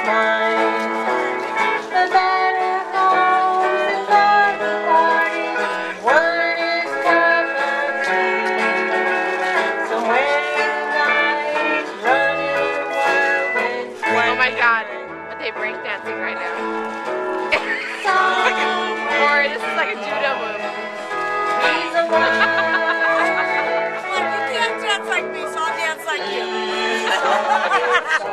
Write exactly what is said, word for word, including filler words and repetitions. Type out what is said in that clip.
They break dancing right now. Or this is like a judo move. Come on, you can't dance like me, so I'll dance like you.